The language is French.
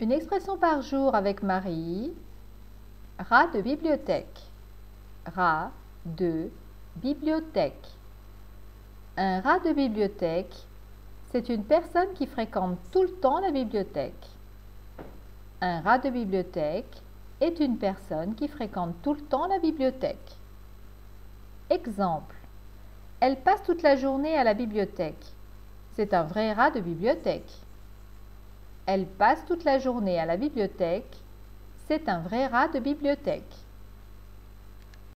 Une expression par jour avec Marie. Rat de bibliothèque. Rat de bibliothèque. Un rat de bibliothèque, c'est une personne qui fréquente tout le temps la bibliothèque. Un rat de bibliothèque est une personne qui fréquente tout le temps la bibliothèque. Exemple. Elle passe toute la journée à la bibliothèque. C'est un vrai rat de bibliothèque. Elle passe toute la journée à la bibliothèque. C'est un vrai rat de bibliothèque.